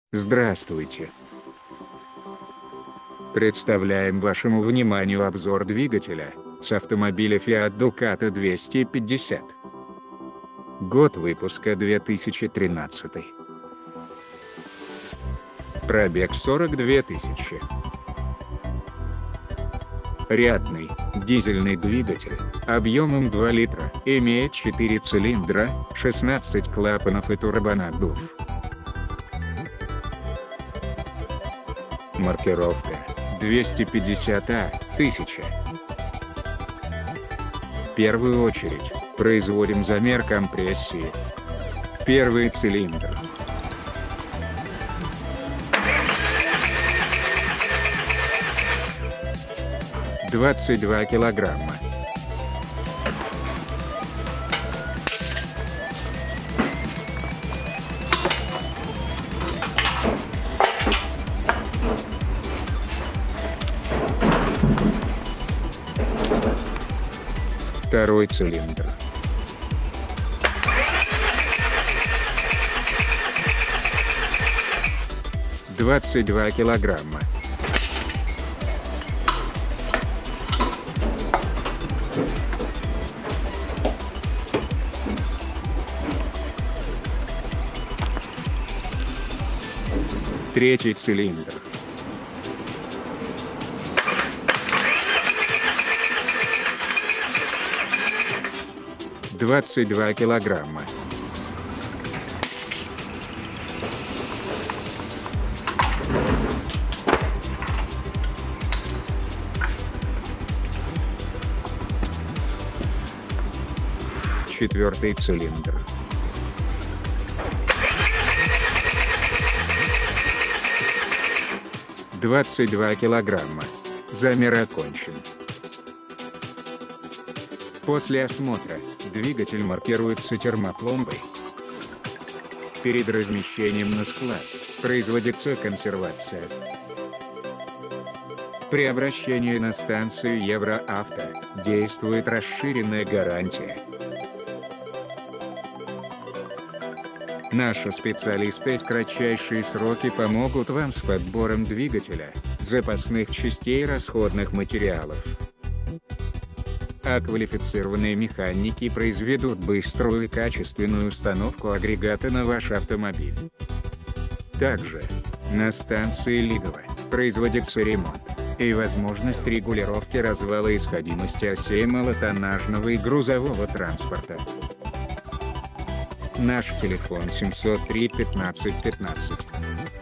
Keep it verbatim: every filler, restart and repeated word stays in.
Здравствуйте! Представляем вашему вниманию обзор двигателя с автомобиля Fiat Ducato двести пятьдесят. Год выпуска две тысячи тринадцатый. Пробег сорок две тысячи. Рядный, дизельный двигатель, объемом два литра, имеет четыре цилиндра, шестнадцать клапанов и турбонаддув. Маркировка двести пятьдесят А тысяча. В первую очередь, производим замер компрессии. Первый цилиндр. двадцать два килограмма. Второй цилиндр. двадцать два килограмма. Третий цилиндр. двадцать два килограмма. Четвертый цилиндр. двадцать два килограмма. Замер окончен. После осмотра двигатель маркируется термопломбой. Перед размещением на склад производится консервация. При обращении на станцию Евроавто действует расширенная гарантия. Наши специалисты в кратчайшие сроки помогут вам с подбором двигателя, запасных частей и расходных материалов. А квалифицированные механики произведут быструю и качественную установку агрегата на ваш автомобиль. Также на станции Лигово производится ремонт и возможность регулировки развала исходимости осей малотоннажного и грузового транспорта. Наш телефон семьсот три пятнадцать пятнадцать.